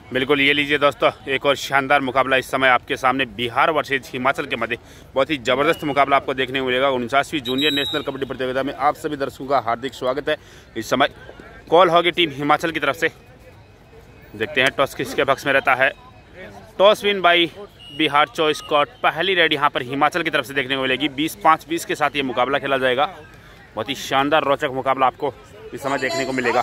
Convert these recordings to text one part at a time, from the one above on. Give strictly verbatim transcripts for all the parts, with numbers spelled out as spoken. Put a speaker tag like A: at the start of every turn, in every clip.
A: बिल्कुल ये लीजिए दोस्तों, एक और शानदार मुकाबला इस समय आपके सामने बिहार वर्सेज हिमाचल के मध्य बहुत ही ज़बरदस्त मुकाबला आपको देखने को मिलेगा। उनचासवीं जूनियर नेशनल कबड्डी प्रतियोगिता में आप सभी दर्शकों का हार्दिक स्वागत है। इस समय कॉल होगी टीम हिमाचल की तरफ से। देखते हैं टॉस किसके पक्ष में रहता है। Toss win by Bihar choice court. पहली रेड यहाँ पर हिमाचल की तरफ से देखने को मिलेगी। बीस पाँच बीस के साथ ये मुकाबला खेला जाएगा। बहुत ही शानदार रोचक मुकाबला आपको इस समय देखने को मिलेगा।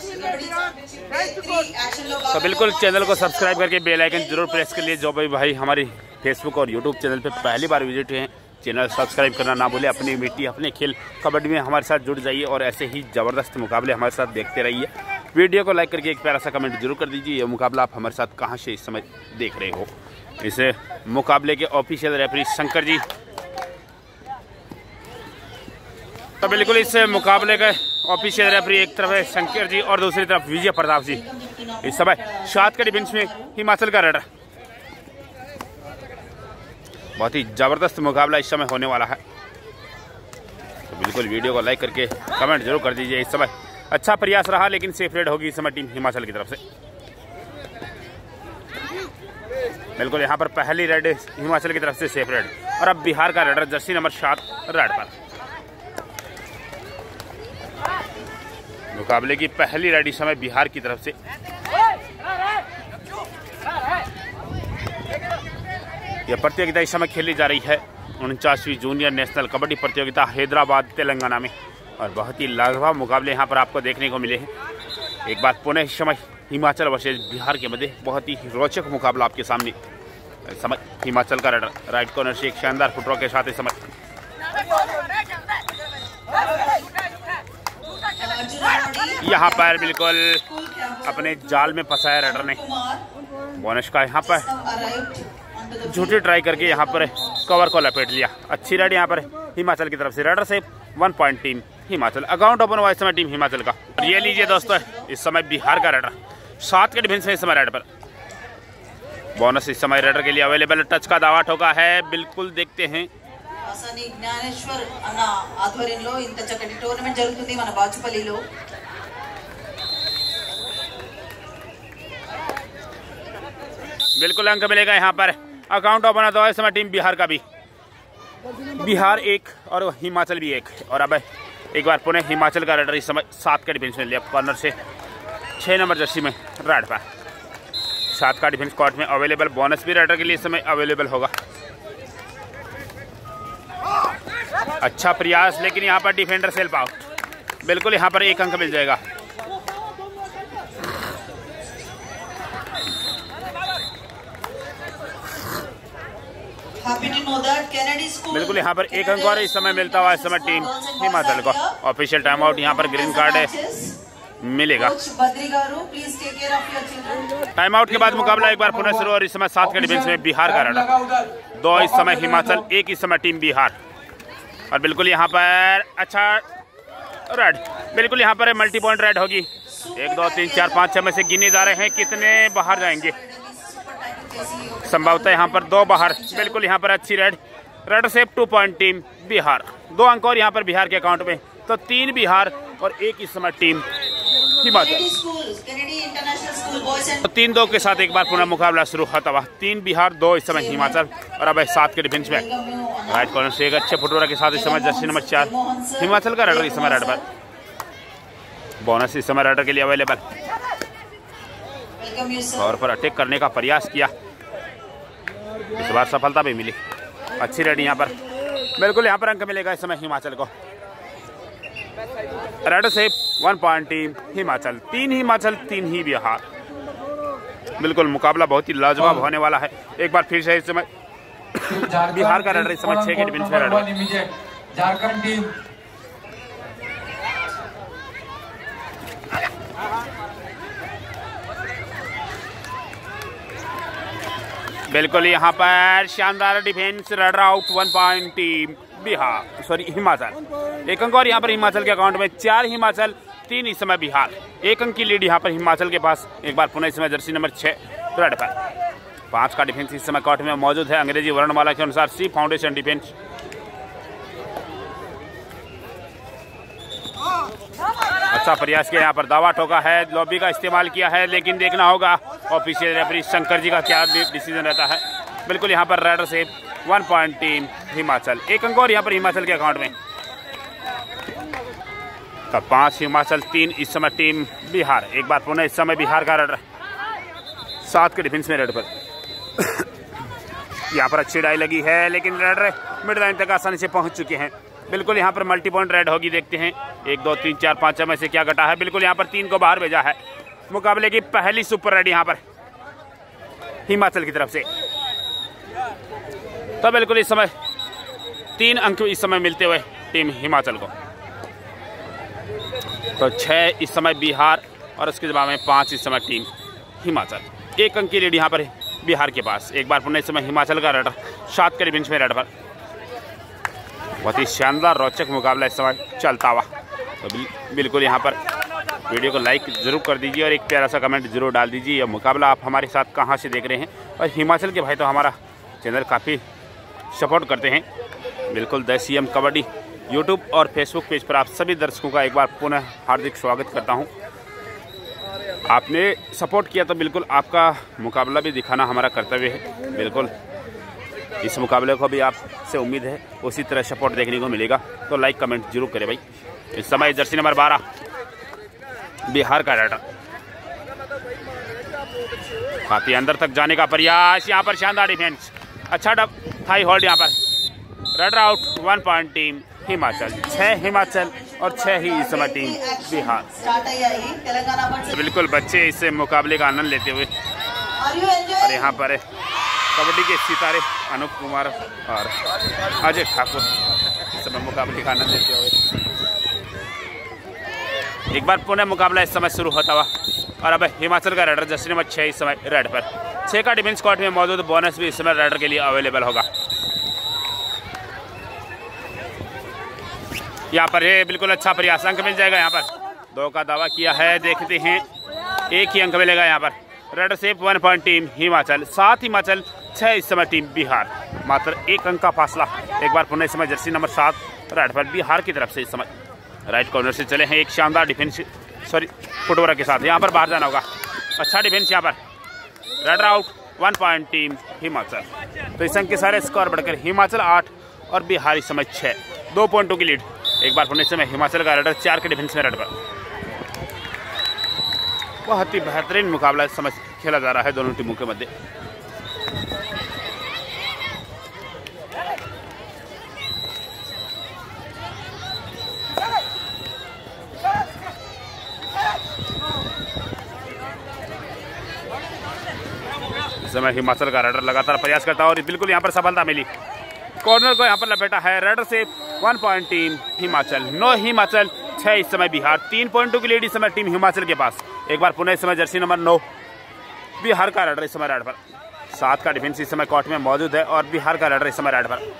A: तो बिल्कुल चैनल को सब्सक्राइब करके बेल आइकन जरूर प्रेस कर लिए। जो भाई भाई हमारी फेसबुक और यूट्यूब चैनल पे पहली बार विजिट हैं, चैनल सब्सक्राइब करना ना भूलें। अपनी मिट्टी अपने खेल कबड्डी में हमारे साथ जुड़ जाइए और ऐसे ही ज़बरदस्त मुकाबले हमारे साथ देखते रहिए। वीडियो को लाइक करके एक प्यारा सा कमेंट जरूर कर दीजिए। ये मुकाबला आप हमारे साथ कहाँ से इस समय देख रहे हो। इस मुकाबले के ऑफिशियल रेफरी शंकर जी। तो बिल्कुल इस मुकाबले के ऑफिशियल रेफरी एक तरफ है शंकर जी और दूसरी तरफ विजय प्रताप जी। इस समय सात के डिफेंस में हिमाचल का रेडर। बहुत ही जबरदस्त मुकाबला इस समय होने वाला है। तो बिल्कुल वीडियो को लाइक करके कमेंट जरूर कर दीजिए। इस समय अच्छा प्रयास रहा लेकिन सेफ रेड होगी इस समय टीम हिमाचल की तरफ से। बिल्कुल यहाँ पर पहली रेड हिमाचल की तरफ से सेफ रेड और अब बिहार का रेडर जर्सी नंबर सात रेड पर। मुकाबले की पहली रेड इस समय बिहार की तरफ से। यह प्रतियोगिता इस समय खेली जा रही है उनचासवीं जूनियर नेशनल कबड्डी प्रतियोगिता हैदराबाद तेलंगाना में। और बहुत ही लाजवाब मुकाबले यहाँ पर आपको देखने को मिले हैं। एक बार पुनः इस समय हिमाचल वर्सेज बिहार के मध्य बहुत ही रोचक मुकाबला आपके सामने। इस समय हिमाचल का रेडर राइट कॉर्नर से एक शानदार फुटरॉ के साथ इस समय यहाँ पर बिल्कुल अपने जाल में फंसाया रेडर ने। बोनस का यहाँ पर झूठी ट्राई करके यहाँ पर कवर को लपेट लिया। अच्छी रेड यहाँ पर हिमाचल की तरफ से। रेडर से one point team Himachal. Account open हुआ इस समय टीम हिमाचल का। और ये लीजिए दोस्तों, इस समय बिहार का रेडर सात के डिफेंस में इस समय रेड पर। बोनस इस समय रेडर के लिए अवेलेबल। टच का दावा ठोका है। बिल्कुल देखते हैं।
B: జ్ఞానేశ్వర్ అన్న ఆధ్వర్యంలో ఇంత చక్కటి టోర్నమెంట్ జరుగుతుంది మన బాచుపల్లిలో।
A: बिल्कुल अंक मिलेगा यहाँ पर। अकाउंट ओपन होता है इस समय टीम बिहार का भी। बिहार एक और हिमाचल भी एक। और अब एक बार पुनः हिमाचल का रेडर इस समय सात का डिफेंस में लेफ्ट कॉर्नर से छः नंबर जर्सी में रेड पर। सात का डिफेंस कोर्ट में अवेलेबल। बोनस भी रेडर के लिए इस समय अवेलेबल होगा। अच्छा प्रयास लेकिन यहाँ पर डिफेंडर सेल्फ आउट। बिल्कुल यहाँ पर एक अंक मिल जाएगा। बिल्कुल यहाँ पर एक अंक और इस समय मिलता हुआ इस समय टीम हिमाचल को। ऑफिशियल टाइम आउट यहाँ पर ग्रीन कार्ड मिलेगा। टाइम आउट के बाद मुकाबला एक बार पुनः शुरू। और इस समय सात के डिफेंस में बिहार का रेडर। दो इस समय हिमाचल, एक इस समय टीम बिहार। और बिल्कुल यहाँ पर अच्छा रेड। बिल्कुल यहाँ पर मल्टी पॉइंट रेड होगी। एक दो तीन चार पाँच छः में से गिने जा रहे हैं कितने बाहर जाएंगे। संभवतः यहाँ पर दो बाहर। बिल्कुल यहाँ पर अच्छी raid. Raid safe two point team Bihar. दो अंक और यहाँ पर बिहार के अकाउंट में। तो तीन बिहार और एक इस समय टीम हिमाचल। तो तीन दो के साथ एक बार पुनः मुकाबला शुरू होता हुआ। तीन बिहार, दो इस समय हिमाचल। और अब सात के डिफेंस में राइट कॉर्नर से एक अच्छे फुटबॉलर के साथ इस समय जर्सी नंबर चार हिमाचल का रेडर इस समय रेड पर। बोनस इस समय रेडर के लिए अवेलेबल। और पर अटैक करने का प्रयास किया। इस बार सफलता भी मिली। अच्छी रेड यहाँ पर। बिल्कुल यहाँ पर अंक मिलेगा इस समय हिमाचल को। रेड से वन पॉइंट टीम हिमाचल। तीन हिमाचल, तीन ही बिहार। बिल्कुल मुकाबला बहुत ही लाजवाब होने वाला है। एक बार फिर से इस समय बिहार का रेडर इस समय छह के डिफेंस में रेडर।
C: झारखंड टीम
A: बिल्कुल यहाँ पर शानदार defence. Raider out. One point team Bihar sorry Himachal. एक अंक और यहाँ पर हिमाचल के अकाउंट में। चार हिमाचल, तीन इस समय बिहार। एक अंक की लीड यहाँ पर हिमाचल के पास। एक बार पुनः इस समय जर्सी नंबर छः रेड पर। पांच का डिफेंस इस समय कोर्ट में मौजूद है। अंग्रेजी वर्णमाला के अनुसार सी फाउंडेशन डिफेंस। अच्छा प्रयास किया, यहाँ पर दावा ठोका है, लॉबी का इस्तेमाल किया है, लेकिन देखना होगा ऑफिशियल रेफरी शंकर जी का क्या डिसीजन रहता है। बिल्कुल यहाँ पर रेडर से वन पॉइंट टीम हिमाचल, एक अंक और यहाँ पर हिमाचल के अकाउंट में। तब पांच हिमाचल, तीन इस समय टीम बिहार। एक बार पुनः इस समय बिहार का रेडर सात के डिफेंस में रेड पर। यहाँ पर अच्छी डाई लगी है, लेकिन रेडर मिड लाइन तक आसानी से पहुंच चुके हैं। बिल्कुल यहाँ पर मल्टी पॉइंट रेड होगी, देखते हैं एक दो तीन चार पाँच में से क्या घटा है। बिल्कुल यहाँ पर तीन को बाहर भेजा है। मुकाबले की पहली सुपर रेड यहाँ पर हिमाचल की तरफ से। तो बिल्कुल इस समय तीन अंक इस समय मिलते हुए टीम हिमाचल को। तो छः इस समय बिहार और उसके जवाब में पाँच इस समय टीम हिमाचल। एक अंक की लीड यहाँ पर बिहार के पास। एक बार पुनः इस समय हिमाचल का रेडर सात के बेंच में रेड पर। बहुत ही शानदार रोचक मुकाबला इस समय चलता हुआ। तो बिल्कुल यहाँ पर वीडियो को लाइक जरूर कर दीजिए और एक प्यारा सा कमेंट जरूर डाल दीजिए। यह मुकाबला आप हमारे साथ कहाँ से देख रहे हैं। और हिमाचल के भाई तो हमारा चैनल काफ़ी सपोर्ट करते हैं। बिल्कुल the C M kabaddi YouTube और फेसबुक पेज पर आप सभी दर्शकों का एक बार पुनः हार्दिक स्वागत करता हूं। आपने सपोर्ट किया तो बिल्कुल आपका मुकाबला भी दिखाना हमारा कर्तव्य है। बिल्कुल इस मुकाबले को भी आपसे उम्मीद है उसी तरह सपोर्ट देखने को मिलेगा। तो लाइक कमेंट जरूर करें भाई। इस समय जर्सी नंबर बारह बिहार का रेडर काफ़ी अंदर तक जाने का प्रयास। यहाँ पर शानदार डिफेंस, अच्छा डब थाई होल्ड। यहाँ पर raider out, one point team Himachal. छः हिमाचल और छः ही इस समय टीम बिहार। तो बिल्कुल बच्चे इस मुकाबले का आनंद लेते हुए और यहाँ पर कबड्डी के सितारे अनूप कुमार और अजय ठाकुर इस समय मुकाबले का आनंद लेते हुए। एक बार पुनः मुकाबला इस समय शुरू होता हुआ। और अब हिमाचल का रेडर जर्सी नंबर छः इस समय रेड पर। छः का डिफेंस कोर्ट में मौजूद बोनस भी इस समय रेडर के लिए अवेलेबल होगा। यहाँ पर है बिल्कुल अच्छा प्रयास, अंक मिल जाएगा। यहाँ पर दो का दावा किया है, देखते हैं एक ही अंक मिलेगा। यहाँ पर रेडर से वन पॉइंट टीम हिमाचल, सात हिमाचल, छः इस समय टीम बिहार। मात्र एक अंक का फासला। एक बार पुनः इस समय जर्सी नंबर सात रेड पर बिहार की तरफ से इस समय राइट कॉर्नर से चले हैं। एक शानदार डिफेंस सॉरी फुटवर्क के साथ यहाँ पर बाहर जाना होगा। अच्छा डिफेंस यहाँ पर, raider out, one point team Himachal. तो इस अंक के सारे स्कोर बढ़कर हिमाचल आठ और बिहार इस समय छः, दो पॉइंटों की लीड। एक बार पुनः इस समय हिमाचल का रेडर चार के डिफेंस में रेड पर। बहुत ही बेहतरीन मुकाबला इस समय खेला जा रहा है दोनों टीमों के मध्य। इस समय हिमाचल का रेडर लगातार प्रयास करता है और बिल्कुल यहाँ पर सफलता मिली। कॉर्नर को यहाँ पर लपेटा है। रेडर से वन पॉइंट टीम हिमाचल, नौ हिमाचल, छः इस समय बिहार। तीन पॉइंटों की लीड इस समय टीम हिमाचल के पास। एक बार पुनः इस समय जर्सी नंबर नौ बिहार का रेडर इस समय रेड पर। सात का डिफेंस इस समय कोर्ट में मौजूद है और बिहार का रेडर इस समय रेड पर।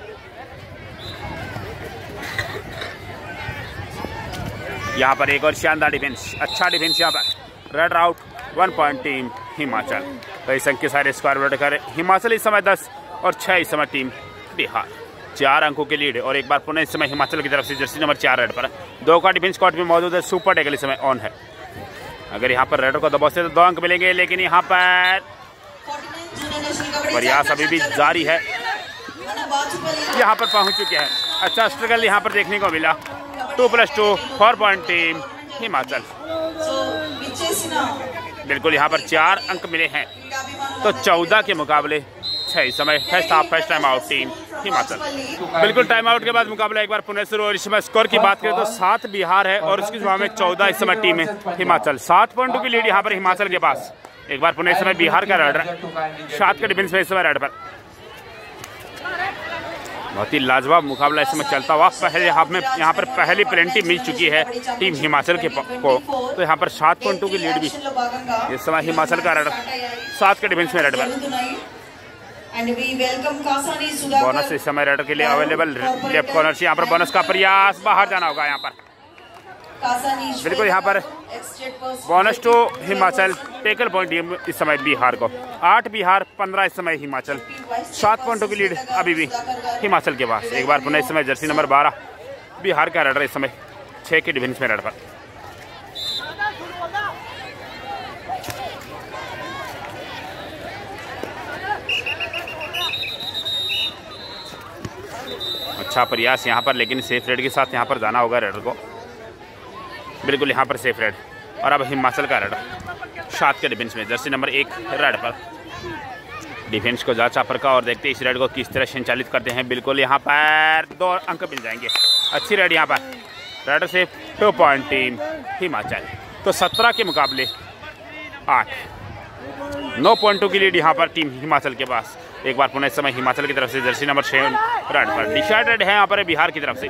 A: यहाँ पर एक और शानदार डिफेंस, अच्छा डिफेंस यहाँ पर। Raider out, one point team Himachal. तो इस अंक के सारे स्कोर वर्ड करें। हिमाचल इस समय दस और छः इस समय टीम बिहार। चार अंकों के लीड। और एक बार पुनः इस समय हिमाचल की तरफ से जर्सी नंबर चार रेड पर। दो का डिफेंस कोर्ट में मौजूद है। सुपर टैकल इस समय ऑन है। अगर यहाँ पर रेडर को दबाते तो दो अंक मिलेंगे, लेकिन यहाँ पर प्रयास अभी भी जारी है। यहाँ पर पहुँच चुके हैं। अच्छा स्ट्रगल यहाँ पर देखने को मिला। Two plus two, four point team Himachal. बिल्कुल यहाँ पर चार अंक मिले हैं। तो चौदह के मुकाबले छः इस समय first half first time out team Himachal. बिल्कुल टाइम आउट के बाद मुकाबला एक बार पुनः शुरू। और इस समय स्कोर की बात करें तो सात बिहार है और उसके जवाब में चौदह इस समय टीम है हिमाचल। सात पॉइंटों की लीड यहाँ पर हिमाचल के पास। एक बार पुनः इस समय बिहार का रेडर सात के डिफेंस में इस समय रेड पर। बहुत ही लाजवाब मुकाबला इस समय चलता हुआ। पहले हाफ में यहाँ पर पहली पेनल्टी मिल चुकी है टीम हिमाचल के को। तो यहाँ पर सात पॉइंटों की लीड भी इस समय हिमाचल का रेडर सात के डिफेंस में रेड पर। बोनस इस समय रेडर के लिए अवेलेबल लेफ्ट कॉर्नर से। यहाँ पर बोनस का प्रयास, बाहर जाना होगा। यहाँ पर बिल्कुल यहाँ पर bonus two Himachal, tackle point इस समय बिहार को। आठ बिहार, पंद्रह इस समय हिमाचल। सात पॉइंटों की लीड अभी भी हिमाचल के पास। एक बार पुनः इस समय जर्सी नंबर बारह बिहार का रेडर इस समय छः के डिफेंस में रेड पर। अच्छा प्रयास यहाँ पर, लेकिन सेफ रेड के साथ यहाँ पर जाना होगा रेडर को। बिल्कुल यहाँ पर सेफ रेड। और अब हिमाचल का रेडर सात के डिफेंस में, जर्सी नंबर एक रेड पर। डिफेंस को जांचा पर का और देखते हैं इस रेड को किस तरह संचालित करते हैं। बिल्कुल यहाँ पर दो अंक मिल जाएंगे। अच्छी रेड यहाँ पर, रेडर से टू पॉइंट टीम हिमाचल। तो सत्रह के मुकाबले आठ, नौ पॉइंटों की लीड यहाँ पर टीम हिमाचल के पास। एक बार पुनः इस समय हिमाचल की तरफ से जर्सी नंबर छः रेड पर डिसाइडेड है यहाँ पर बिहार की तरफ से।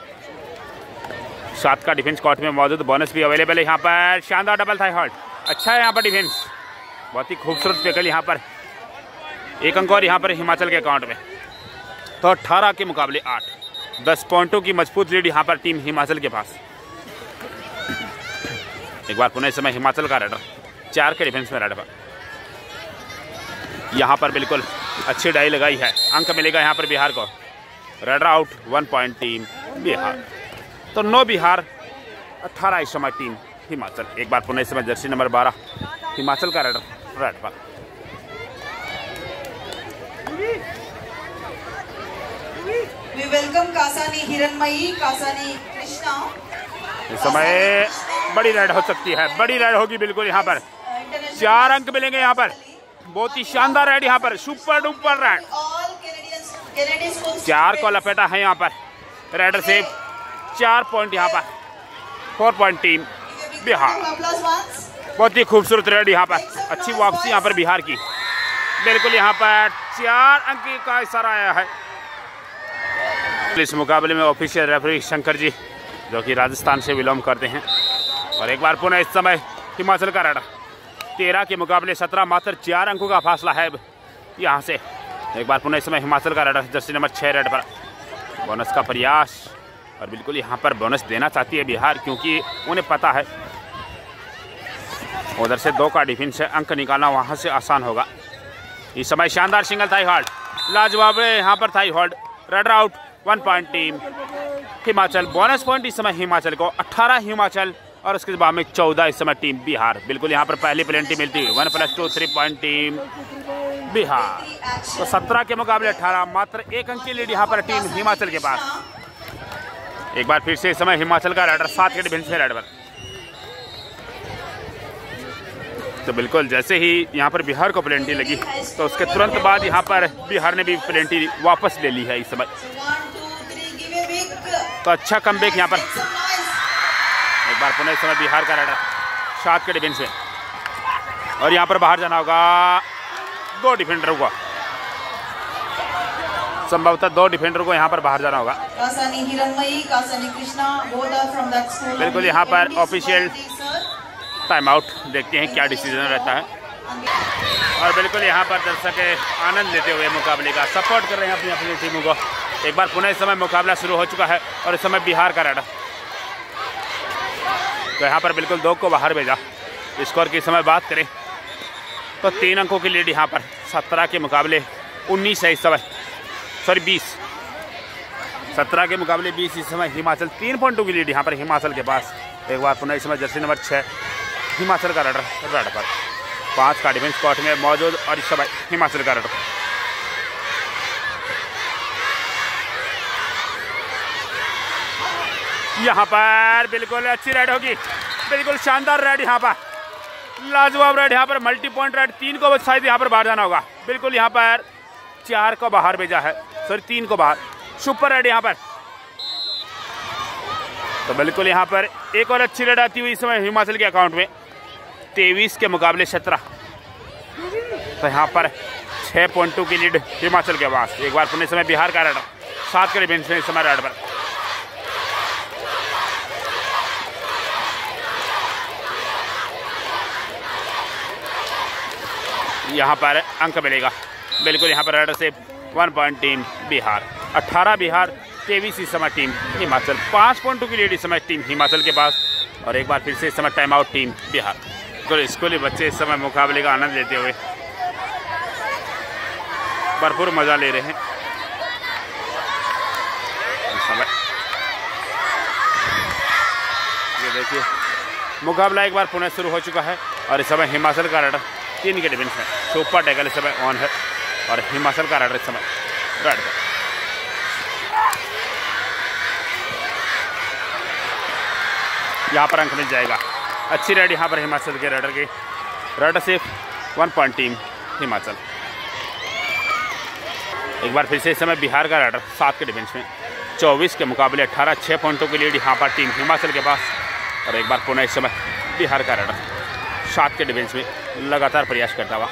A: सात का डिफेंस कोर्ट में मौजूद, बोनस भी अवेलेबल है यहाँ पर। शानदार डबल थाई हॉल्ट, अच्छा है यहाँ पर डिफेंस, बहुत ही खूबसूरत टैकल यहाँ पर। एक अंक और यहाँ पर हिमाचल के अकाउंट में। तो अठारह के मुकाबले आठ, दस पॉइंटों की मजबूत लीड यहाँ पर टीम हिमाचल के पास। एक बार पुनः इस समय हिमाचल का रेडर चार के डिफेंस में रेडर पर। यहाँ पर बिल्कुल अच्छी डाई लगाई है, अंक मिलेगा यहाँ पर बिहार को। Raider out, one point team Bihar. तो नौ बिहार, अठारह इस समय टीम हिमाचल। एक बार पुनः इस समय जर्सी नंबर बारह हिमाचल का रेडर रेड पर।
B: We welcome Kasani Hiranmayi, Kasani Krishna.
A: इस समय बड़ी रेड हो सकती है, बड़ी रेड होगी बिल्कुल यहाँ पर। चार अंक मिलेंगे यहाँ पर, बहुत ही शानदार रेड यहाँ पर, सुपर डुपर रेड। चार को लपेटा है यहाँ पर रेडर से, चार पॉइंट यहाँ पर, फोर पॉइंट टीम बिहार। बहुत ही खूबसूरत रेड यहाँ पर, अच्छी वापसी यहाँ पर बिहार की। बिल्कुल यहाँ पर चार अंक का इशारा आया है। इस मुकाबले में ऑफिशियल रेफरी शंकर जी, जो कि राजस्थान से बिलोंग करते हैं। और एक बार पुनः इस समय हिमाचल का रेडर तेरह के मुकाबले सत्रह, मात्र चार अंकों का फासला है यहाँ से। एक बार पुनः इस समय हिमाचल का रेडर जर्सी नंबर छः रेड पर। बोनस का प्रयास, और बिल्कुल यहाँ पर बोनस देना चाहती है बिहार, क्योंकि उन्हें पता है उधर से दो का डिफेंस है, अंक निकालना वहाँ से आसान होगा। इस समय शानदार सिंगल थाई होल्ड, लाजवाब यहाँ पर thigh hold. Raider out, one point team Himachal. Bonus point इस समय हिमाचल को, अट्ठारह हिमाचल और उसके बाद में चौदह इस समय टीम बिहार। बिल्कुल यहाँ पर पहली प्लेंटी मिलती हुई, one plus two three point team Bihar. तो सत्रह के मुकाबले अठारह, मात्र एक अंक की लीड यहाँ पर टीम हिमाचल के पास। एक बार फिर से इस समय हिमाचल का रेडर सात के डिफेंस में रेड पर। तो बिल्कुल जैसे ही यहाँ पर बिहार को प्लेंटी लगी, तो उसके तुरंत बाद यहाँ पर बिहार ने भी प्लेंटी वापस ले ली है इस समय। तो अच्छा कमबैक यहाँ पर। एक बार पुनः इस समय बिहार का रेडर सात के डिफेंस में, और यहाँ पर बाहर जाना होगा दो डिफेंडरों को, संभवतः दो डिफेंडर को यहाँ पर बाहर जाना होगा।
B: Kasani Hiranmayi, Kasani Krishna, both are from that school।
A: बिल्कुल यहाँ पर ऑफिशियल टाइम आउट, देखते हैं क्या डिसीजन रहता है। और बिल्कुल यहाँ पर दर्शक आनंद लेते हुए मुकाबले का सपोर्ट कर रहे हैं अपनी अपनी टीमों को। एक बार पुनः इस समय मुकाबला शुरू हो चुका है, और इस समय बिहार का रेडर तो यहाँ पर बिल्कुल दो को बाहर भेजा। स्कोर की समय बात करें तो तीन अंकों की लीड यहाँ पर, सत्रह के मुकाबले उन्नीस है इस समय, सॉरी बीस, सत्रह के मुकाबले बीस इस समय हिमाचल। तीन पॉइंटों की लीड यहाँ पर हिमाचल के पास। एक बार पुनः इस समय जर्सी नंबर छः हिमाचल का रेडर रेड पर, पाँच का डिफेंस कोर्ट में मौजूद, और इस समय हिमाचल का रेडर। यहाँ पर बिल्कुल अच्छी रेड होगी, बिल्कुल शानदार रेड यहाँ पर, लाजवाब रेड यहाँ पर, मल्टी पॉइंट रेड। तीन को शायद यहाँ पर बाहर जाना होगा। बिल्कुल यहाँ पर चार को बाहर भेजा है, सॉरी तीन को बाहर, सुपर रेड यहाँ पर। तो बिल्कुल यहाँ पर एक और अच्छी रेड आती हुई इस समय हिमाचल के अकाउंट में, तेईस के मुकाबले सत्रह। तो यहाँ पर छः पॉइंटों की लीड हिमाचल के पास। एक बार पुनः समय बिहार का रेडर सात के डिफेंस में इस समय रेड पर। यहाँ पर अंक मिलेगा, बिल्कुल यहाँ पर रेडर से वन पॉइंट टीम बिहार। अठारह बिहार, तेईस इस समय टीम हिमाचल। पाँच पॉइंटों की लीड इस समय टीम हिमाचल के पास। और एक बार फिर से इस समय टाइम आउट टीम बिहार। तो स्कूली बच्चे इस समय मुकाबले का आनंद लेते हुए भरपूर मजा ले रहे हैं इस समय। ये देखिए मुकाबला एक बार पुनः शुरू हो चुका है, और इस समय हिमाचल का रेडर तीन के डिफेंस में, सुपर टैकल इस समय ऑन है, और हिमाचल का रेडर इस समय रेड पर। यहाँ पर अंक मिल जाएगा। अच्छी रेड यहाँ पर हिमाचल के रेडर की। रेडर सिर्फ वन पॉइंट टीम हिमाचल। एक बार फिर से इस समय बिहार का रेडर सात के डिफेंस में, चौबीस के मुकाबले अठारह, छः पॉइंटों की लीड यहाँ पर टीम हिमाचल के पास। और एक बार पुनः इस समय बिहार का रेडर सात के डिफेंस में लगातार प्रयास करता हुआ।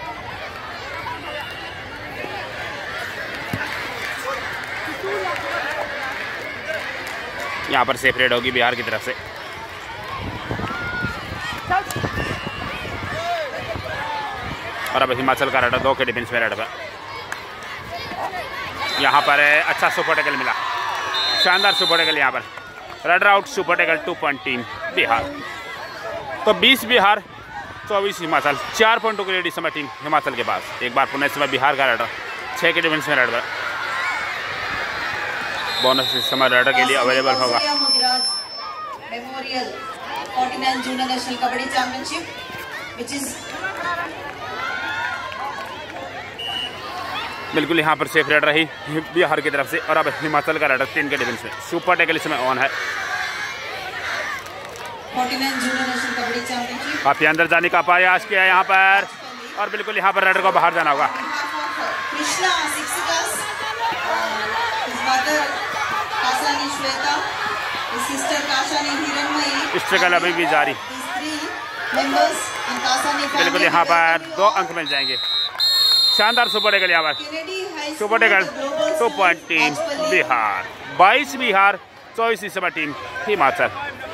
A: यहाँ पर सेफ रेड होगी बिहार की तरफ से। और अब हिमाचल का रेडर दो के डिफेंस में रेड पर। यहाँ पर अच्छा सुपर टैकल मिला, शानदार सुपर टैकल यहाँ पर। Raider out, super tackle, two point team Bihar. तो बीस बिहार, चौबीस हिमाचल, चार पॉइंटों की लीड इस समय टीम हिमाचल के पास। एक बार पुनः इस समय बिहार का रेडर छः के डिफेंस में रेडर। बोनस इस समय रेडर के लिए अवेलेबल होगा।
B: Memorial forty nine junior national kabaddi championship which is
A: बिल्कुल यहाँ पर सेफ रेडर रही बिहार की तरफ से। और अब हिमाचल का रेडर तीन के डिफेंस में, सुपर टैकल इसमें ऑन है।
B: Forty nine junior national kabaddi championship
A: काफी अंदर जाने का प्रयास किया यहाँ पर। और बिल्कुल यहाँ पर रेडर को बाहर जाना होगा।
B: कृष्णा शिक्षिकास, his mother Kasani Shweta, his sister Kasani Hiranmayi.
A: Struggle अभी भी जारी। बिल्कुल यहाँ पर दो अंक मिल जाएंगे। शानदार सुपर टैकल यहाँ पर, super tackle, two point team Bihar. बाईस बिहार, चौबीस इस समय टीम हिमाचल।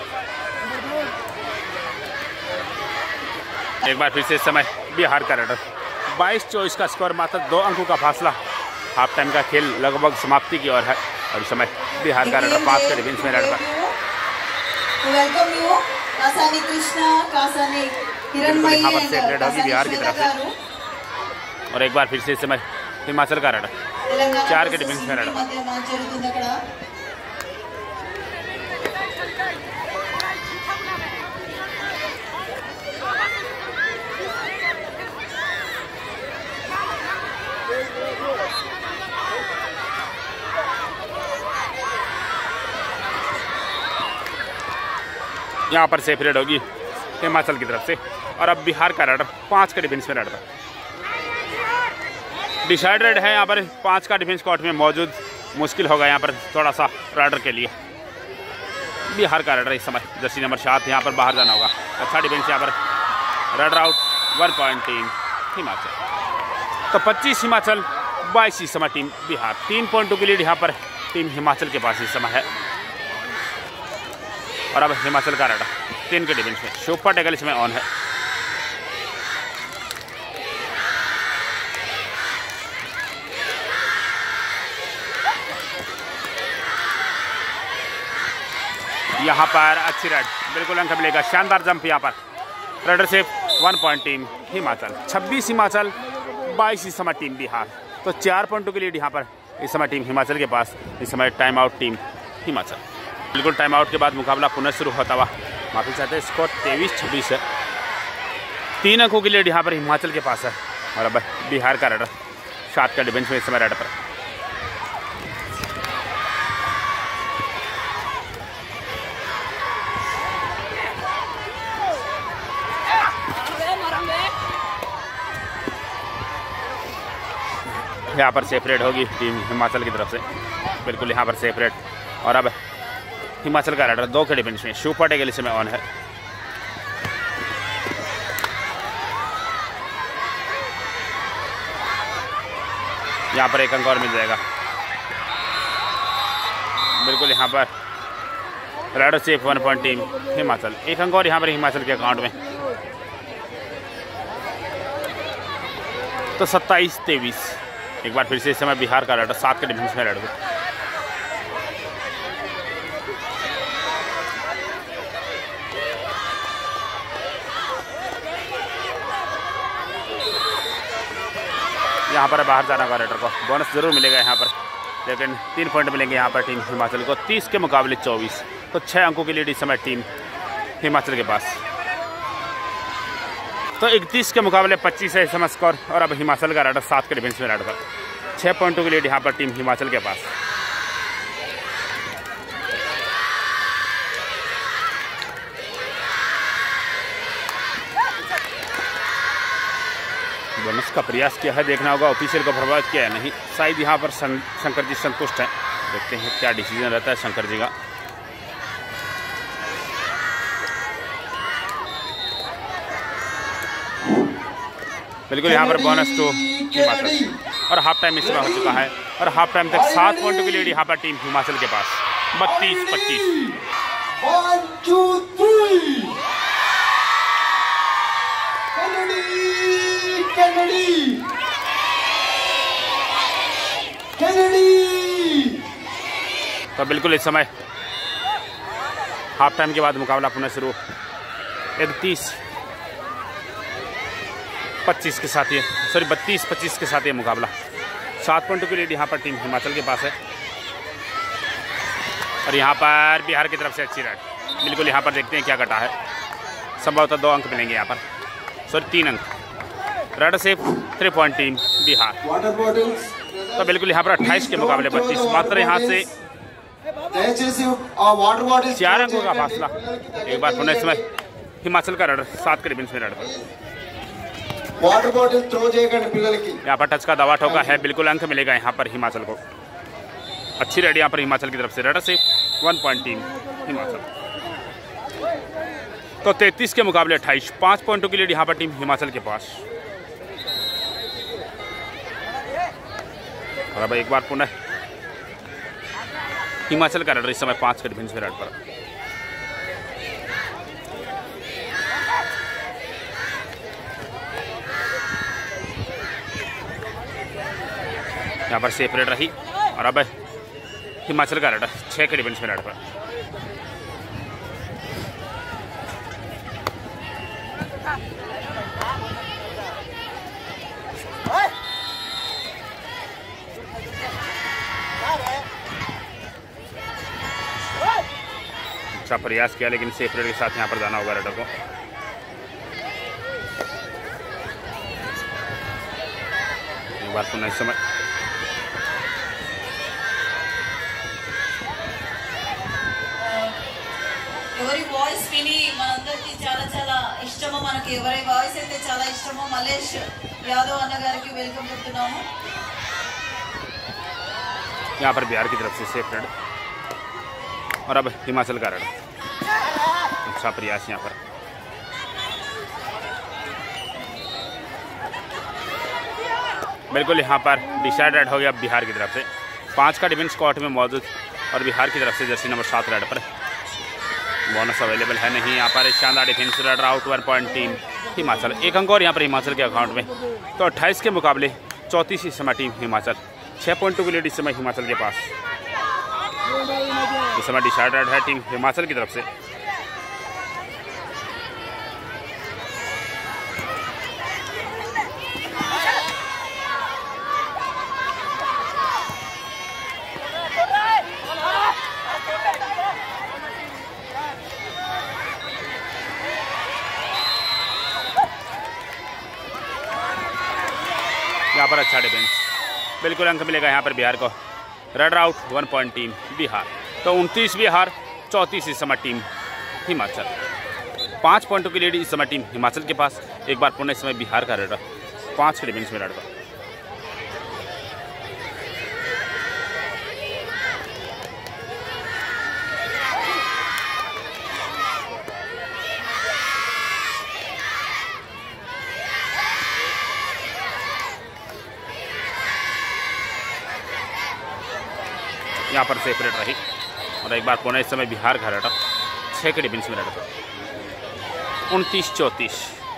A: एक बार फिर से इस समय बिहार का रेडर बाईस चौबीस का स्कोर, मात्र दो अंकों का फासला। हाफ टाइम का खेल लगभग समाप्ति की ओर है। और इस समय बिहार का रेडर पास के डिफेंस में raider.
B: Welcome you Kasani Krishna, Kasani Hiranmayi
A: यहाँ पर सेफ रेड होगी बिहार की तरफ से। और एक बार फिर से इस समय हिमाचल का रेडर चार के डिफेंस में रेडर। यहाँ पर सेफ रेड होगी हिमाचल की तरफ से। और अब बिहार का रेडर पाँच के डिफेंस में रेडर। डिसाइडेड है यहाँ पर पाँच का डिफेंस कोर्ट में मौजूद, मुश्किल होगा यहाँ पर थोड़ा सा रेडर के लिए। बिहार का रेडर इस समय जर्सी नंबर सात, यहाँ पर बाहर जाना होगा। अच्छा डिफेंस यहाँ पर, raider out, one point team Himachal. तो पच्चीस हिमाचल, बाईस इस समय टीम बिहार। तीन पॉइंटों की लीड यहाँ पर टीम हिमाचल के पास इस समय है। और अब हिमाचल का रेडर तीन के डिफेंस में, सुपर टैकल इसमें ऑन है। यहाँ पर अच्छी रेड, बिल्कुल अंक मिलेगा। शानदार जंप यहाँ पर, रेडर से वन पॉइंट टीम हिमाचल। छब्बीस हिमाचल, बाईस इस समय टीम बिहार। तो चार पॉइंटों की लीड यहाँ पर इस समय टीम हिमाचल के पास। इस समय टाइम आउट टीम हिमाचल। बिल्कुल टाइम आउट के बाद मुकाबला पुनः शुरू होता हुआ। माफी चाहते हैं, स्कोर तेईस छब्बीस है। तीन अंकों की लीड यहाँ पर हिमाचल के पास है। और अब बिहार का रेडर सात का डिफेंस में इस समय रेडर पर। यहाँ पर सेफ रेड होगी टीम हिमाचल की तरफ से। बिल्कुल यहाँ पर सेफ रेड। और अब हिमाचल का रेडर दो के डिफेंस में, सुपर टैकल इस समय ऑन है। यहाँ पर एक अंक और मिल जाएगा। बिल्कुल यहाँ पर raider safe, one point team Himachal. एक अंक और यहाँ पर हिमाचल के अकाउंट में। तो सत्ताईस तेईस। एक बार फिर से इस समय बिहार का रेडर सात के डिफेंस में रेडर। यहाँ पर बाहर जाना होगा रेडर को। बोनस जरूर मिलेगा यहाँ पर, लेकिन तीन पॉइंट मिलेंगे यहाँ पर टीम हिमाचल को। तीस के मुकाबले चौबीस, तो छः अंकों की लीड इस समय टीम हिमाचल के पास। तो इकतीस के मुकाबले पच्चीस है इस समय स्कोर। और अब हिमाचल का रेडर सात के डिफेंस में रेडर, छः पॉइंटों की लीड यहाँ पर टीम हिमाचल के पास। बोनस का प्रयास किया है, देखना होगा ऑफिशियल को प्रभावित किया है नहीं। शायद यहाँ पर शंकर जी संतुष्ट हैं, देखते हैं क्या डिसीजन रहता है शंकर जी का। बिल्कुल यहाँ पर बोनस टू हिमाचल और हाफ टाइम इसमें हो चुका है और हाफ टाइम तक सात पॉइंटों की लीड यहाँ पर टीम हिमाचल के पास बत्तीस पच्चीस। तो बिल्कुल इस समय हाफ टाइम के बाद मुकाबला पुनः शुरू। इकतीस पच्चीस के साथ ये सॉरी बत्तीस पच्चीस के साथ ये मुकाबला। सात पॉइंटों की लीड यहाँ पर टीम हिमाचल के पास है और यहाँ पर बिहार की तरफ से अच्छी राइड। बिल्कुल यहाँ पर देखते हैं क्या कटा है, संभवतः दो अंक मिलेंगे यहाँ पर, सॉरी तीन अंक। रेड से थ्री पॉइंट टीम बिहार। तो बिल्कुल यहाँ पर अट्ठाईस के मुकाबले बत्तीस, मात्र यहाँ से चार अंकों का फासला। एक बार पुनः इसमें हिमाचल का रड सात के डिफेंस में रड पर
C: वाटर बॉटल थ्रो చేయకండి పిల్లలకి।
A: यहाँ पर टच का दवा ठोका है, बिल्कुल अंक मिलेगा यहाँ पर हिमाचल को। अच्छी रेड यहाँ पर हिमाचल की तरफ से, रेड से वन पॉइंट टीम हिमाचल। तो तैंतीस के मुकाबले अट्ठाईस, पाँच पॉइंटों की लीड यहाँ पर टीम हिमाचल के पास। और अब एक बार पुनः हिमाचल का रेड इस समय पाँच के डिफेंस में रेड पर। यहाँ पर सेपरेट रही और अब हिमाचल का रेड छः के डिफेंस में रेड पर। अच्छा प्रयास किया लेकिन सेपरेट के साथ यहाँ पर जाना होगा रेडर को। एक बार पुनः इस समय
B: ఎవరి వాయిస్ విని మనందరికీ చాలా చాలా ఇష్టమో, మనకి ఎవరి వాయిస్ అయితే చాలా ఇష్టమో మలేష్ యాదవ్ అన్న గారికి వెల్కమ్ చెప్తున్నాము।
A: यहाँ पर बिहार की तरफ से सेफ रेड और अब हिमाचल का रेड। अच्छा प्रयास यहाँ पर। बिल्कुल यहाँ पर डिसाइड रेड हो गया बिहार की तरफ से। पाँच का डिफेंस कोर्ट में मौजूद और बिहार की तरफ से जर्सी नंबर सात रेड पर। बोनस अवेलेबल है नहीं यहाँ पर। शानदार defence raid out one point team Himachal. एक अंक और यहाँ पर हिमाचल के अकाउंट में। तो अट्ठाईस के मुकाबले चौंतीस इस समय टीम हिमाचल। छः पॉइंटों की लीड इस समय हिमाचल के पास। इस समय डिसाइड रेड है टीम हिमाचल की तरफ से। यहाँ पर अच्छा डिफेंस, बिल्कुल अंक मिलेगा यहाँ पर बिहार को। Raid out one point team Bihar. तो उनतीस बिहार, चौंतीस इस समय टीम हिमाचल। पाँच पॉइंटों की लीड इस समय टीम हिमाचल के पास। एक बार पुनः इस समय बिहार का रेड पाँच के डिफेंस में रेड पर। यहाँ पर सेपरेट रही और एक बार पुनः इस समय बिहार का रेड छः के डिफेंस में रेड पर। उनतीस चौंतीस।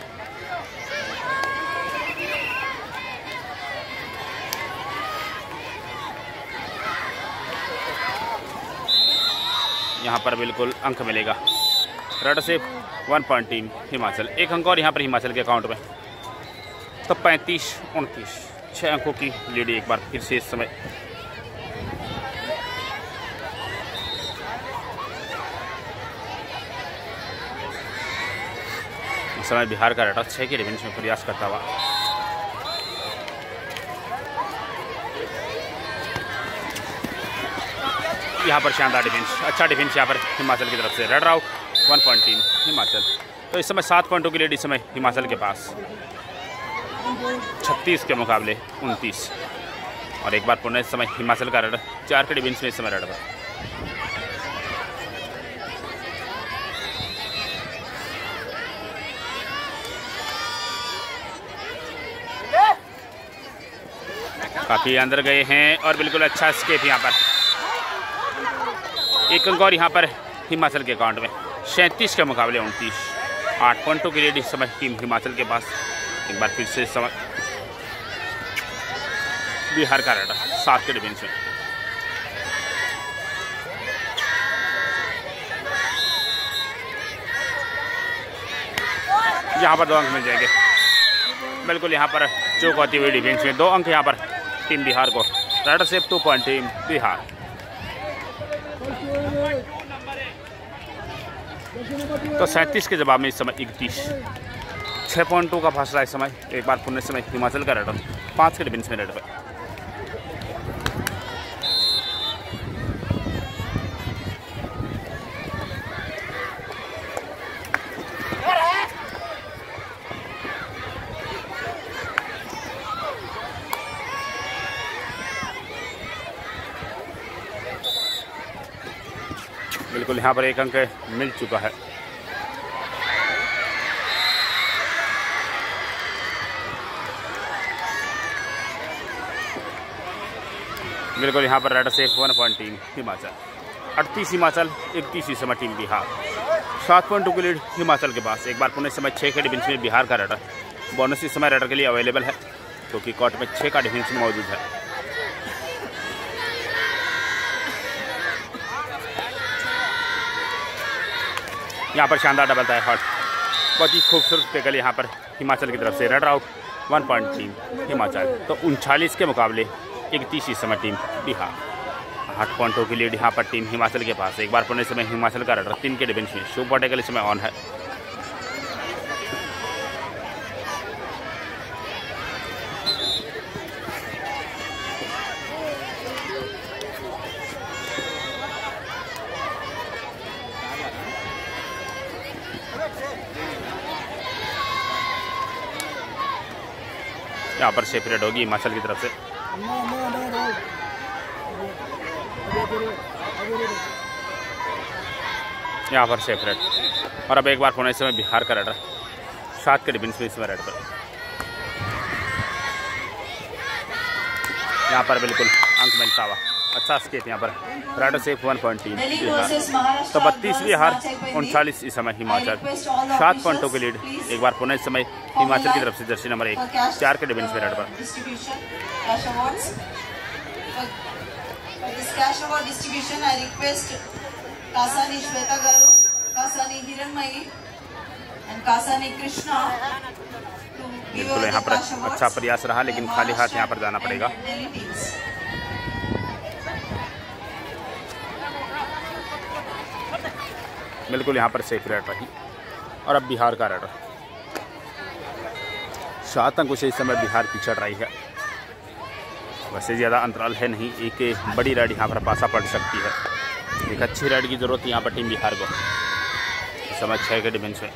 A: यहाँ पर बिल्कुल अंक मिलेगा। रेड से वन पॉइंट टीम हिमाचल। एक अंक और यहाँ पर हिमाचल के अकाउंट में। तो पैंतीस उनतीस, छः अंकों की लीड एक बार फिर से इस समय। इस समय बिहार का रेड छः के डिफेंस में प्रयास करता हुआ। यहाँ पर शानदार डिफेंस, अच्छा डिफेंस यहाँ पर हिमाचल की तरफ से। Raid out one point team Himachal. तो इस समय सात पॉइंटों की लीड इस समय हिमाचल के पास। छत्तीस के मुकाबले उनतीस। और एक बार पुनः इस समय हिमाचल का रेडर चार के डिफेंस में इस समय रेडर पर। काफी अंदर गए हैं और बिल्कुल अच्छा स्केप यहाँ पर, एक अंक और यहाँ पर हिमाचल के अकाउंट में। सैंतीस के मुकाबले उनतीस, आठ पॉइंटों के लिए इस समय टीम हिमाचल के पास। एक बार फिर से इस समय बिहार का रेडर सात के डिफेंस में। यहाँ पर दो अंक मिल जाएंगे, बिल्कुल यहाँ पर चौक होती हुई डिफेंस में। दो अंक यहाँ पर टीम बिहार को। Raider safe two point team Bihar. तो सैंतीस के जवाब में इस समय इकतीस, छः पॉइंटों का फासला इस समय। एक बार पुनः समय हिमाचल का रेडर पाँच के डिफेंस में रेडर पर। बिल्कुल यहाँ पर एक अंक मिल चुका है। बिल्कुल यहाँ पर रेडर से वन पॉइंट टीम हिमाचल। अड़तीस हिमाचल, इकतीस इस समय टीम बिहार। सात पॉइंटों की लीड हिमाचल के पास। एक बार पुनः इस समय छः के डिफेंस में बिहार का रेडर। बोनस इस समय रेडर के लिए अवेलेबल है क्योंकि तो कोर्ट में छः का डिफेंस में मौजूद है। यहाँ पर शानदार डबल था हॉट, बहुत ही खूबसूरत टैकल यहाँ पर हिमाचल की तरफ से। Raider out, one point team Himachal. तो उनचालीस के मुकाबले इकतीस इस समय टीम बिहार। आठ पॉइंटों की लीड यहाँ पर टीम हिमाचल के पास। एक बार पुनः समय हिमाचल का रेडर तीन के डिफेंस में। सुपर टैकल इस समय ऑन है। यहाँ पर सेपरेट होगी हिमाचल की तरफ से। यहाँ पर सेपरेट। और अब एक बार पुनः इस समय बिहार का रेडर सात के डिफेंस में इसमें रेड पर। यहाँ पर बिल्कुल अंक मिलता हुआ अच्छा स्केप यहाँ पर। Raider safe one point team Bihar. तो बत्तीस बिहार, उनचालीस इस समय हिमाचल। सात पॉइंटों की लीड। एक बार पुनः इस समय हिमाचल की तरफ से जर्सी नंबर एक चार के डिफेंस में रेड पर। बिल्कुल यहाँ पर अच्छा प्रयास रहा लेकिन खाली हाथ यहाँ पर जाना पड़ेगा। बिल्कुल यहाँ पर सेफ रेड रही। और अब बिहार का रेडर सात अंकों से इस समय बिहार पिछड़ रही है। वैसे ज़्यादा अंतराल है नहीं, एक बड़ी रेड यहाँ पर पासा पड़ सकती है। एक अच्छी रेड की ज़रूरत यहाँ पर टीम बिहार को। इस समय छः के डिफेंस में।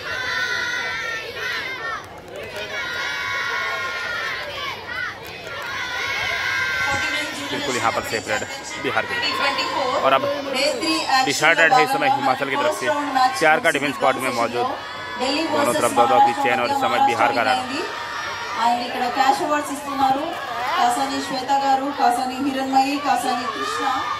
A: बिल्कुल यहाँ पर सेफ रेड बिहार की तरफ। और अब डिसाइडेड है इस समय हिमाचल की तरफ से। चार का डिफेंस स्क्वाड में मौजूद, दोनों तरफ दो दो की चेन। और इस समय बिहार का रेडर।
B: ఇక్కడ క్యాష్ అవార్డ్స్ ఇస్తున్నారు Kasani Shweta garu, Kasani Hiranmayi, Kasani Krishna.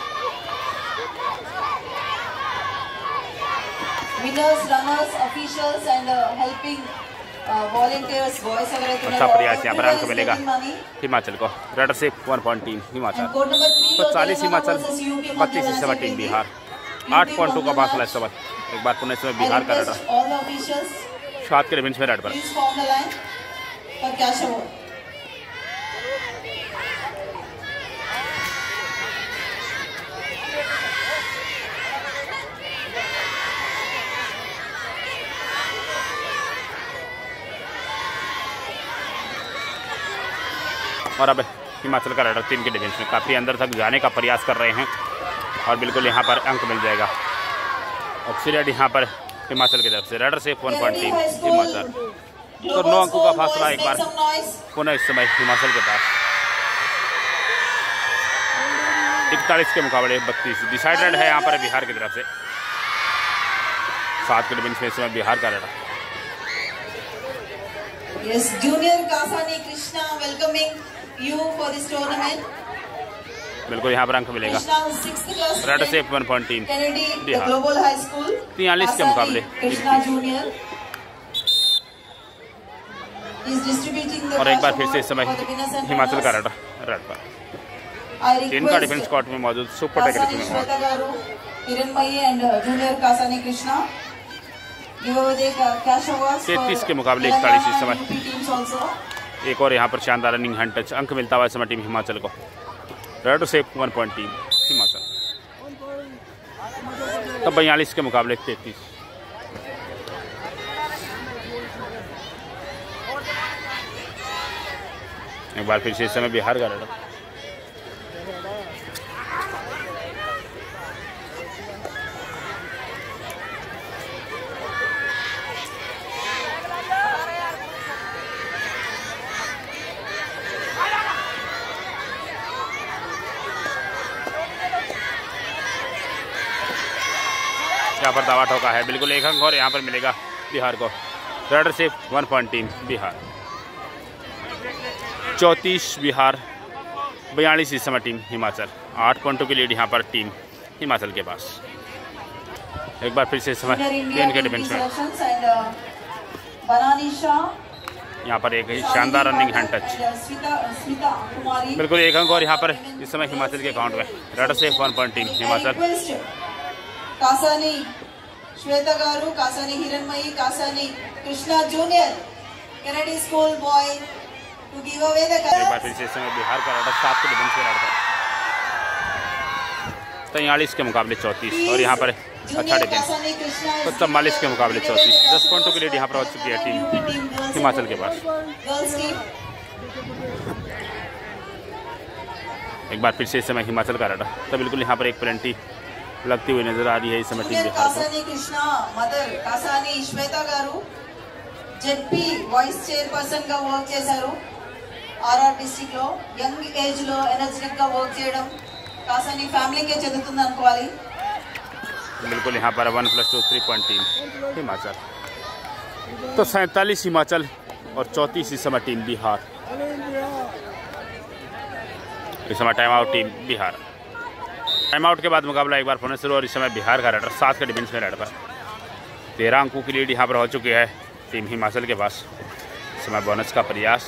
B: Winners, runners, officials and helping volunteers boys अगर
A: अच्छा प्रयास यहाँ पर अंक मिलेगा हिमाचल को। रेडर से वन पॉइंट टीम हिमाचल। तो चालीस हिमाचल, बत्तीस इस समय टीम बिहार। आठ पॉइंटों का फासला इस समय। एक बार पुनः समय बिहार का रेडर सात के डिफेंस में रेड पर। और अब हिमाचल का रेडर तीन के डिफेंस में काफ़ी अंदर तक जाने का प्रयास कर रहे हैं और बिल्कुल यहाँ पर अंक मिल जाएगा। ऑक्सीडेड यहाँ पर हिमाचल की तरफ से। रेडर से वन पॉइंट टीम हिमाचल। तो नौ अंकों का फासला एक बार पुनः इस समय हिमाचल के पास इकतालीस के मुकाबले बत्तीस डिसाइडेड है यहाँ पर बिहार की तरफ से। सात के डिफेंस में इस समय बिहार का raider.
B: Yes, Junior Kasani Krishna welcoming you for this tournament.
A: बिल्कुल यहाँ पर अंक मिलेगा।
B: Krishna sixth class
A: रेडर से one point team
B: Kennedy the Global High School.
A: तियालीस के मुकाबले
B: Krishna Junior is distributing the
A: और एक बार फिर से इस
B: cash
A: समय
B: award for the winners and
A: Himachal का
B: runners.
A: रेडर रेड पर
B: I
A: तीन का
B: request
A: डिफेंस कोर्ट में मौजूद सुपर टेकर
B: Kasani
A: में
B: Shweta Garu, Hiranmayi and uh, Junior Kasani Krishna give away the ca- cash awards for
A: तैंतीस के मुकाबले इकतालीस इस समय।
B: Telangana and U P teams also.
A: एक और यहाँ पर शानदार रनिंग हैंड टच अंक मिलता हुआ इस समय टीम हिमाचल को। रेडर से वन पॉइंट टीम हिमाचल। तब बयालीस के मुकाबले तैंतीस। एक बार फिर से इस समय बिहार का रेडर। यहाँ पर दावा ठोका है बिल्कुल एक अंक और यहाँ पर मिलेगा बिहार को। रेडर से वन पॉइंट टीम बिहार। चौंतीस बिहार बयालीस इस समय टीम हिमाचल। आठ पॉइंटों की लीड यहाँ पर टीम हिमाचल के पास। एक बार फिर से इस समय तीन के डिफेंस में यहाँ पर एक शानदार रनिंग हैंड टच बिल्कुल एक अंक और यहाँ पर इस समय हिमाचल के अकाउंट में। रेडर से one point team Himachal.
B: Kasani Shweta Garu, Kasani Hiranmayi, Kasani Krishna Junior Kennedy School boy to give away the
A: एक बार फिर से इस समय बिहार का रेडर सात के डिफेंस में रेडर तैंतालीस के मुकाबले चौंतीस और यहाँ पर अच्छा डिफेंस तो चौवालीस के मुकाबले चौंतीस। दस पॉइंटों की लीड यहाँ पर हो चुकी है टीम हिमाचल के पास। एक बार फिर से इस समय हिमाचल का रेडर तो बिल्कुल यहाँ पर एक पेनल्टी लगती हुई नजर आ रही है इस समय टीम बिहार को।
B: Kasani Krishna mother Kasani Shweta Garu ZP vice chairperson గా వర్క్ చేశారు ఆర్ఆర్ డిస్ట్రిక్ట్ లో యంగ్ ఏజ్ లో ఎనర్జెటిక్ గా వర్క్ చేయడం కాసాని ఫ్యామిలీకే చెందుతుంది అనుకోవాలి।
A: बिल्कुल यहाँ पर one plus two three point team Himachal तो सैंतालीस हिमाचल और चौंतीस इस समय टीम बिहार। इस समय time out team Bihar. Time out के बाद मुकाबला एक बार पुनः शुरू और इस समय बिहार का रेडर सात के डिफेंस में रेडर पर तेरह अंकों की लीड यहाँ पर हो चुकी है टीम हिमाचल के पास। इस समय बोनस का प्रयास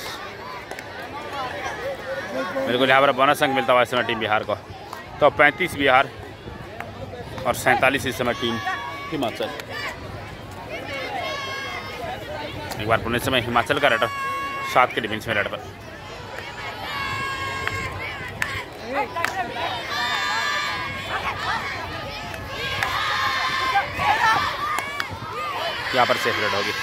A: बिल्कुल यहाँ पर बोनस अंक मिलता हुआ इस समय टीम बिहार को। तो पैंतीस बिहार और सैंतालीस इस समय टीम हिमाचल। एक बार पुणे समय हिमाचल का रेडर सात के डिफेंस में रेडर पर यहाँ पर सेफ रेड होगी।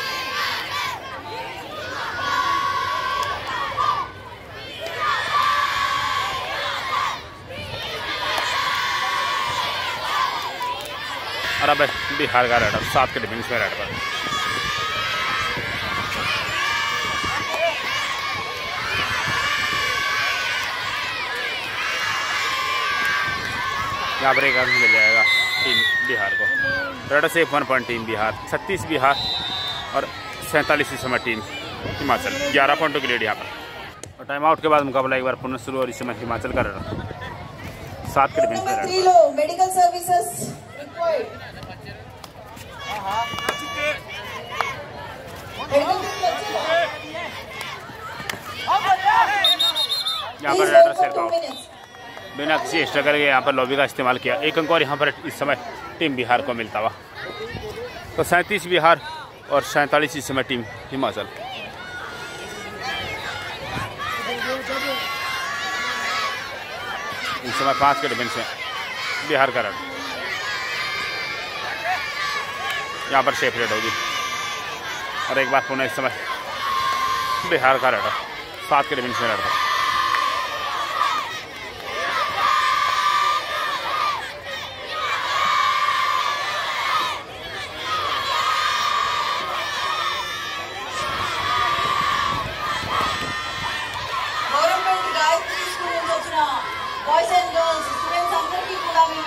A: और अब बिहार का रेडर सात के डिफेंस में रेडर पर यहाँ पर एक अंक मिल जाएगा टीम बिहार को। रेडर से वन पॉइंट टीम बिहार। छत्तीस बिहार और सैंतालीस इस समय टीम हिमाचल। ग्यारह पॉइंटों की लीड यहाँ पर। और टाइम आउट के बाद मुकाबला एक बार पुनः शुरू और इस समय हिमाचल का रेडर सात के डिफेंस में रेडर।
B: Medical services required.
A: यहाँ पर रेडर सेल्फ आउट बिना किसी स्ट्रगल के यहाँ पर लॉबी का इस्तेमाल किया। एक अंक और यहाँ पर इस समय टीम बिहार को मिलता हुआ। तो सैंतीस बिहार और सैंतालीस इस समय टीम हिमाचल। इस समय पाँच के डिफेंस में बिहार का रन। यहाँ पर सेफ रेड होगी और एक बार पुनः इस समय बिहार का रेडर सात के डिफेंस में raider.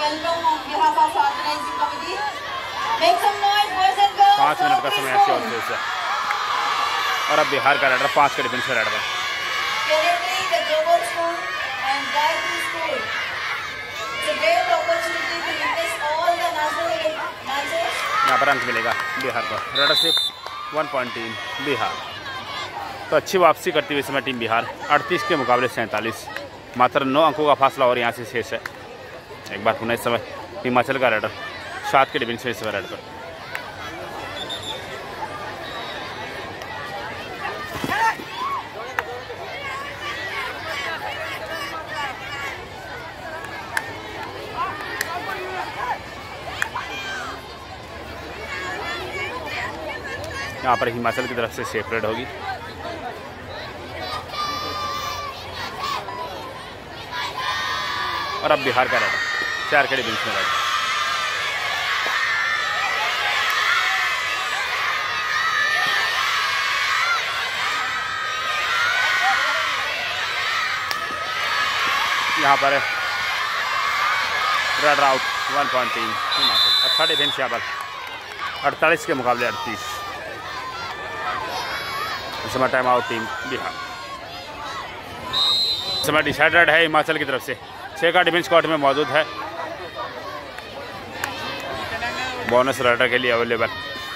B: welcome on behalf of organizing committee. Make some noise, boys and girls.
A: पाँच मिनट का समय ऐसे और से और अब बिहार का राइडर पाँच के डिफेंस में raider
B: Currently, the global school and Gayatri school. It's a great opportunity to witness all the national matches.
A: यहाँ पर अंक मिलेगा बिहार को। Raider safe one point team Bihar. तो अच्छी वापसी करती हुई समय टीम बिहार अड़तीस के मुकाबले सैंतालीस, मात्र नौ अंकों का फासला और यहाँ से शेष है। एक बार पुनः इस समय हिमाचल का राइडर सात के डिफेंस में इस समय राइडर यहाँ पर हिमाचल की तरफ से सेफ रेड होगी। और अब बिहार का राइडर चार के डिफेंस में राइडर यहाँ पर राइडर आउट वन पॉइंट तीन हिमाचल। अच्छा डिफेंस यहाँ पर अड़तालीस के मुकाबले अड़तीस। इस समय टाइम आउट टीम बिहार। इस समय डिसाइडेड है हिमाचल की तरफ से। छः का डिफेंस कोर्ट में मौजूद है। बोनस राइडर के लिए अवेलेबल।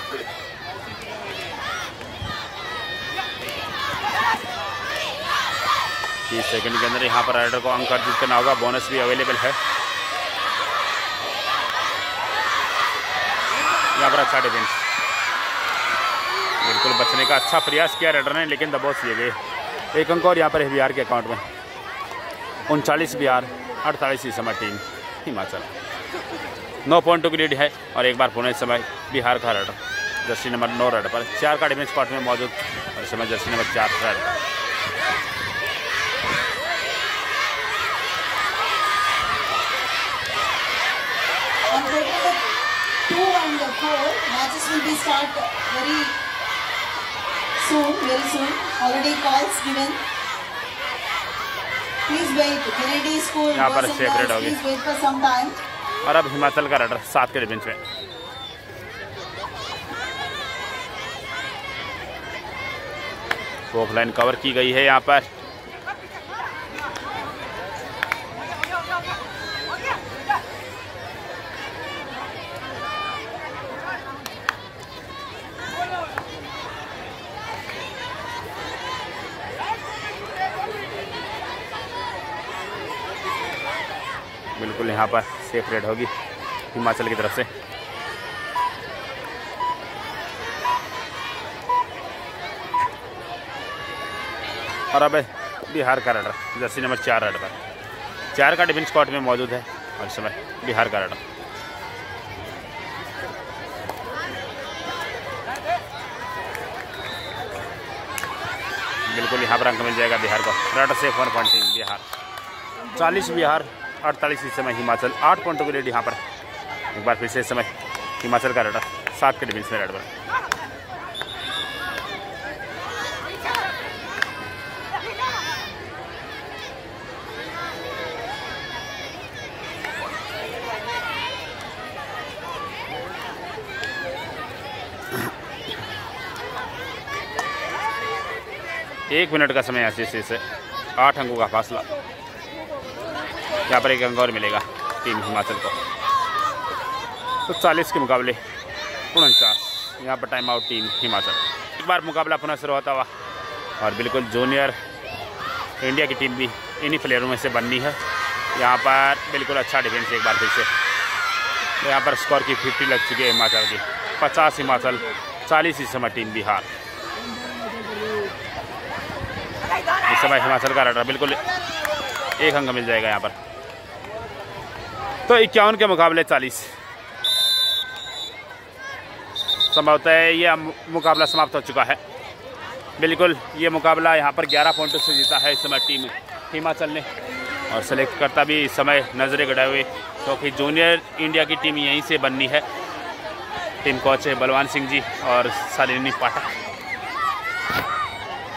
A: तीस सेकंड के अंदर यहाँ पर राइडर को अंक अर्जित करना होगा। बोनस भी अवेलेबल है। यहाँ पर अच्छा डिफेंस, बिल्कुल बचने का अच्छा प्रयास किया राइडर ने, लेकिन दबोच लिए गए। एक अंक और यहाँ पर है बिहार के अकाउंट में। उनचालीस बिहार अड़तालीस इस समय टीम हिमाचल। नौ पॉइंटों की लीड है। और एक बार पुनः इस समय बिहार का राइडर जर्सी नंबर नौ राइडर पर चार का डिफेंस स्पॉट में मौजूद और इस समय जर्सी नंबर चार raider.
B: Two and the four matches will be start very soon, very soon. Already calls given. Please wait. Kennedy School.
A: यहाँ पर सेपरेट होगी।
B: Please wait for some time.
A: और अब हिमाचल का राइडर सात के डिफेंस में। फोक लाइन कवर की गई है यहाँ पर। बिल्कुल यहाँ पर सेफ रेड होगी हिमाचल की तरफ से। और अब बिहार का राइडर जर्सी नंबर चार राइडर पर चार का डिफेंस कोर्ट में मौजूद है और इस समय बिहार का राइडर। बिल्कुल यहाँ पर अंक मिल जाएगा बिहार को। Raider safe one point team Bihar. चालीस बिहार अड़तालीस इस समय हिमाचल। आठ पॉइंटों की लीड यहाँ पर। एक बार फिर से इस समय हिमाचल का राइडर सात के डिफेंस में राइडर। एक मिनट का समय ऐसे से आठ अंकों का फासला। यहाँ पर एक अंक और मिलेगा टीम हिमाचल को। तो चालीस के मुकाबले उनचास। यहाँ पर टाइम आउट टीम हिमाचल। एक बार मुकाबला पुनः शुरू होता हुआ और बिल्कुल जूनियर इंडिया की टीम भी इन्हीं प्लेयरों में से बननी है। यहाँ पर बिल्कुल अच्छा डिफेंस एक बार फिर से। तो यहाँ पर स्कोर की फिफ्टी लग चुकी है हिमाचल की। पचास हिमाचल चालीस इस समय टीम बिहार। इस समय हिमाचल का राइडर बिल्कुल एक अंक मिल जाएगा यहाँ पर। तो इक्यावन के मुकाबले चालीस। संभवतः ये मुकाबला समाप्त हो चुका है। बिल्कुल ये मुकाबला यहाँ पर ग्यारह पॉइंटों से जीता है इस समय टीम हिमाचल ने। और सेलेक्ट करता भी इस समय नजरे गड़ाए हुए, क्योंकि तो जूनियर इंडिया की टीम यहीं से बननी है। टीम कोच है बलवान सिंह जी और शालिनी पाठक।